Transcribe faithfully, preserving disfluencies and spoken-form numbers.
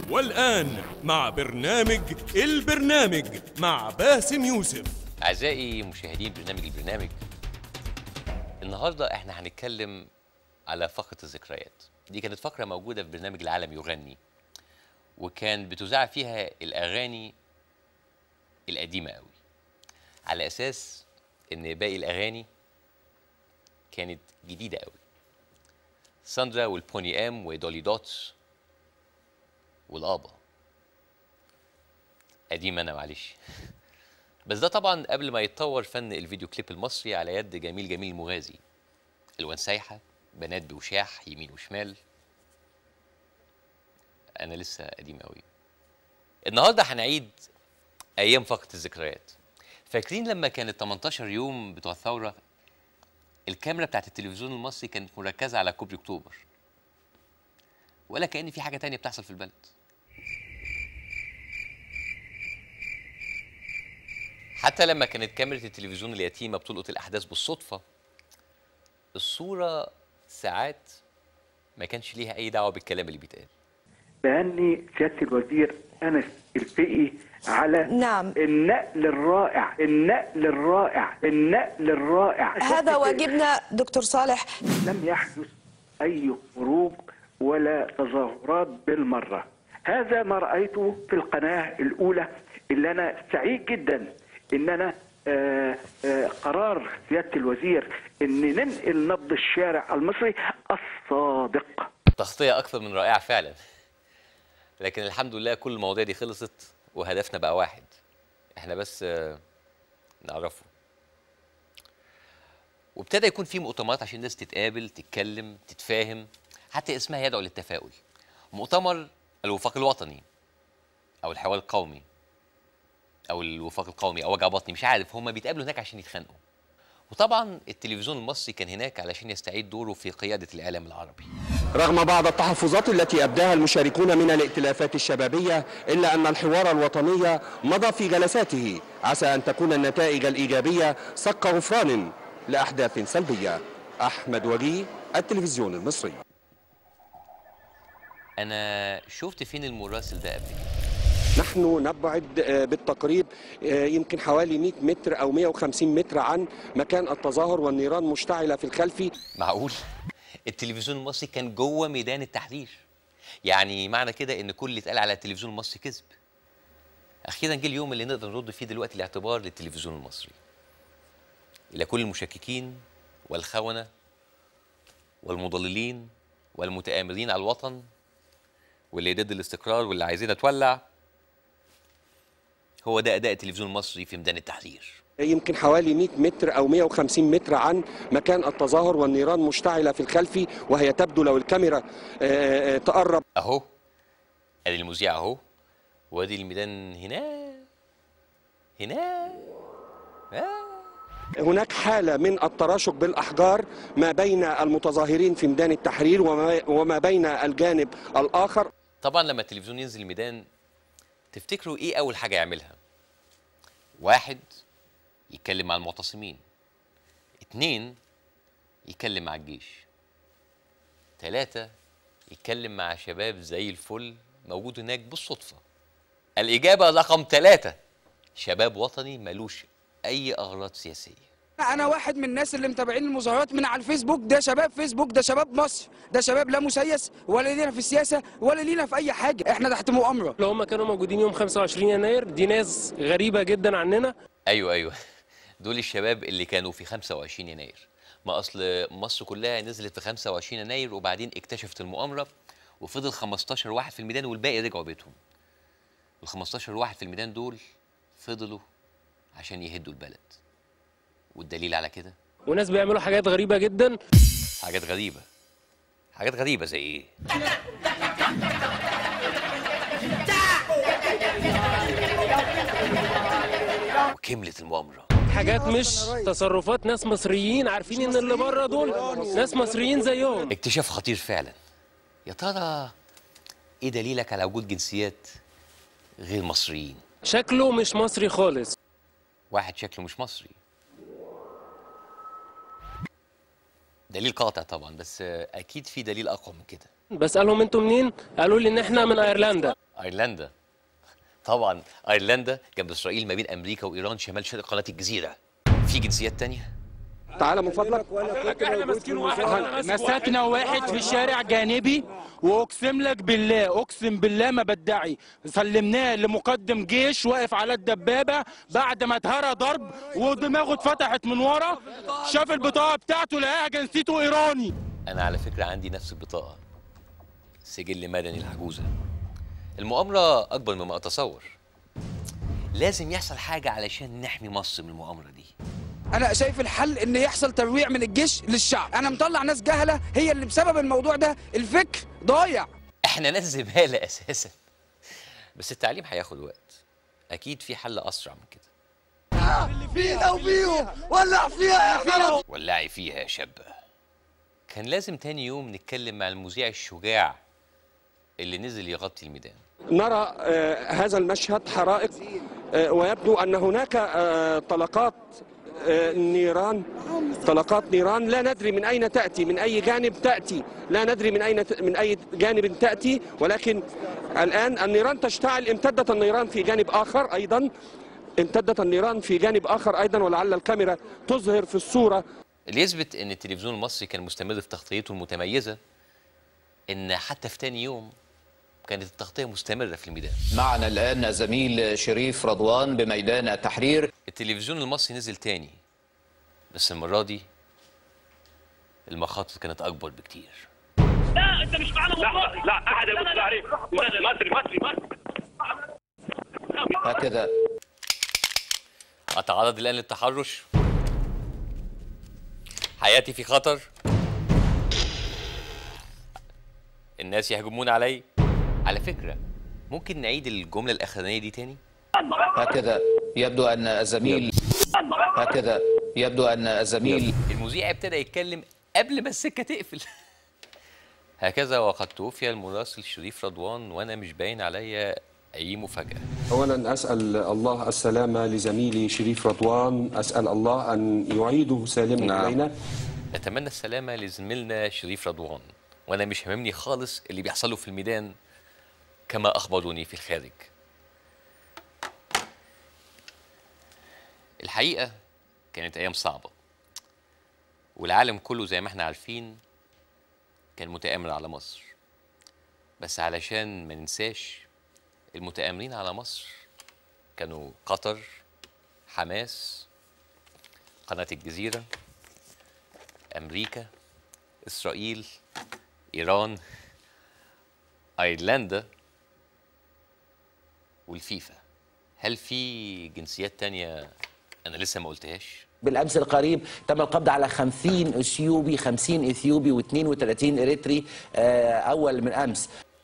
والآن مع برنامج البرنامج مع باسم يوسف. أعزائي مشاهدين برنامج البرنامج، النهاردة احنا هنتكلم على فقرة الذكريات. دي كانت فقرة موجودة في برنامج العالم يغني، وكان بتذاع فيها الأغاني القديمة قوي، على أساس إن باقي الأغاني كانت جديدة قوي. ساندرا والبوني ام ودولي دوتس والآبا. قديم أنا معلش. بس ده طبعا قبل ما يتطور فن الفيديو كليب المصري على يد جميل جميل المغازي. الوان سايحة، بنات بوشاح يمين وشمال. أنا لسه قديم قوي. النهارده هنعيد أيام فقرة الذكريات. فاكرين لما كانت تمنتاشر يوم بتوع الثورة، الكاميرا بتاعت التلفزيون المصري كانت مركزة على كوبري أكتوبر، ولا كأن في حاجة تانية بتحصل في البلد. حتى لما كانت كاميرا التلفزيون اليتيمة بتلقط الأحداث بالصدفة، الصورة ساعات ما كانش ليها أي دعوة بالكلام اللي بيتقال. بهني سيادة الوزير أنس الفقي على نعم النقل الرائع النقل الرائع النقل الرائع. هذا واجبنا دكتور صالح. لم يحدث أي خروج ولا تظاهرات بالمرة. هذا ما رأيته في القناة الأولى، اللي أنا سعيد جدا إن أنا آآ آآ قرار سيادة الوزير إن ننقل نبض الشارع المصري الصادق. تغطية أكثر من رائعة فعلا. لكن الحمد لله كل المواضيع دي خلصت وهدفنا بقى واحد، احنا بس نعرفه. وابتدى يكون في مؤتمرات عشان الناس تتقابل، تتكلم، تتفاهم، حتى اسمها يدعو للتفاؤل. مؤتمر الوفاق الوطني او الحوار القومي او الوفاق القومي او وجع بطني، مش عارف، هم بيتقابلوا هناك عشان يتخانقوا. وطبعا التلفزيون المصري كان هناك علشان يستعيد دوره في قيادة الإعلام العربي. رغم بعض التحفظات التي أبداها المشاركون من الائتلافات الشبابية، إلا أن الحوار الوطني مضى في جلساته، عسى أن تكون النتائج الإيجابية صك غفران لأحداث سلبية. أحمد وجيه، التلفزيون المصري. أنا شفت فين المراسل ده قبل كده. نحن نبعد بالتقريب يمكن حوالي مئة متر أو مئة وخمسين متر عن مكان التظاهر، والنيران مشتعلة في الخلف. معقول؟ التلفزيون المصري كان جوه ميدان التحرير. يعني معنى كده ان كل اللي اتقال على التلفزيون المصري كذب. اخيرا جه اليوم اللي نقدر نرد فيه دلوقتي الاعتبار للتلفزيون المصري. الى كل المشككين والخونة والمضللين والمتآمرين على الوطن واللي ضد الاستقرار واللي عايزين تولع، هو ده اداء التلفزيون المصري في ميدان التحرير. يمكن حوالي مئة متر أو مئة وخمسين متر عن مكان التظاهر، والنيران مشتعلة في الخلف، وهي تبدو لو الكاميرا تقرب. أهو أدي المذيع أهو، وأدي الميدان هنا هنا. آه. هناك حالة من التراشق بالأحجار ما بين المتظاهرين في ميدان التحرير وما, وما بين الجانب الآخر. طبعا لما التلفزيون ينزل الميدان، تفتكروا إيه أول حاجة يعملها؟ واحد، يتكلم مع المعتصمين. اتنين، يتكلم مع الجيش. تلاتة، يتكلم مع شباب زي الفل موجود هناك بالصدفة. الإجابة رقم تلاتة، شباب وطني ملوش أي أغراض سياسية. أنا واحد من الناس اللي متابعين المظاهرات من على الفيسبوك. ده شباب فيسبوك، ده شباب مصر، ده شباب لا مسيس ولا لينا في السياسة ولا لينا في أي حاجة. إحنا تحت مؤامرة. لو هم كانوا موجودين يوم خمسة وعشرين يناير، دي ناس غريبة جدا عننا. أيوه أيوه دول الشباب اللي كانوا في خمسة وعشرين يناير. ما أصل مصر كلها نزلت في خمسة وعشرين يناير وبعدين اكتشفت المؤامرة، وفضل خمستاشر واحد في الميدان والباقي رجعوا بيتهم. ال خمستاشر واحد في الميدان دول فضلوا عشان يهدوا البلد. والدليل على كده، وناس بيعملوا حاجات غريبة جدا. حاجات غريبة حاجات غريبة زي ايه؟ وكملت المؤامرة. حاجات مش تصرفات ناس مصريين عارفين ان اللي بره دول ناس مصريين زيهم. اكتشاف خطير فعلا. يا ترى ايه دليلك على وجود جنسيات غير مصريين؟ شكله مش مصري خالص. واحد شكله مش مصري، دليل قاطع طبعا، بس اكيد في دليل اقوى من كده. بسالهم انتوا منين؟ قالوا لي ان احنا من ايرلندا. ايرلندا طبعا، ايرلندا جنب اسرائيل ما بين امريكا وايران شمال شرق قناه الجزيره. في جنسيات تانية؟ تعال من فضلك. احنا ماسكين واحد، مسكنا واحد في شارع جانبي، واقسم لك بالله اقسم بالله ما بدعي سلمناه لمقدم جيش واقف على الدبابه بعد ما اتهرى ضرب ودماغه اتفتحت من ورا، شاف البطاقه بتاعته لقاها جنسيته ايراني. انا على فكره عندي نفس البطاقه، سجل مدني الحجوزه. المؤامره اكبر مما اتصور. لازم يحصل حاجه علشان نحمي مصر من المؤامره دي. انا شايف الحل ان يحصل ترويع من الجيش للشعب. انا مطلع ناس جهله هي اللي بسبب الموضوع ده الفكر ضايع. احنا ناس زباله اساسا، بس التعليم هياخد وقت. اكيد في حل اسرع من كده. فينا وفيهم ولع فيها يا خرب. ولعي فيها يا شابه. كان لازم تاني يوم نتكلم مع المذيع الشجاع اللي نزل يغطي الميدان. نرى آه هذا المشهد، حرائق آه ويبدو أن هناك آه طلقات آه نيران طلقات نيران لا ندري من أين تأتي، من أي جانب تأتي، لا ندري من أين من أي جانب تأتي، ولكن الآن النيران تشتعل. امتدت النيران في جانب آخر أيضا، امتدت النيران في جانب آخر أيضا، ولعل الكاميرا تظهر في الصورة. اللي يثبت ان التلفزيون المصري كان مستمر في تغطيته المتميزه ان حتى في تاني يوم كانت التغطيه مستمره في الميدان. معنا الان زميل شريف رضوان بميدان التحرير. التلفزيون المصري نزل تاني، بس المره دي المخاطر كانت اكبر بكتير. لا انت مش معانا. لا لا احد المستعرين مصري مصري مصري. هكذا اتعرض الان للتحرش. حياتي في خطر. الناس يهجمون علي. على فكرة ممكن نعيد الجملة الأخرانية دي تاني؟ هكذا يبدو أن الزميل هكذا يبدو أن الزميل المذيع ابتدى يتكلم قبل ما السكة تقفل. هكذا وقد توفي المراسل شريف رضوان وأنا مش باين عليا أي مفاجأة. أولا أسأل الله السلامة لزميلي شريف رضوان، أسأل الله أن يعيده سالما نعم. علينا. نتمنى السلامة لزميلنا شريف رضوان، وأنا مش هممني خالص اللي بيحصله في الميدان كما أخبروني في الخارج. الحقيقة كانت أيام صعبة، والعالم كله زي ما احنا عارفين كان متآمر على مصر. بس علشان ما ننساش المتآمرين على مصر كانوا قطر، حماس، قناة الجزيرة، أمريكا، إسرائيل، إيران، أيرلندا، والفيفا. هل في جنسيات تانية أنا لسه ما قلتهاش؟ بالامس القريب تم القبض على خمسين اثيوبي، خمسين اثيوبي واثنين وثلاثين اريتري اول من امس.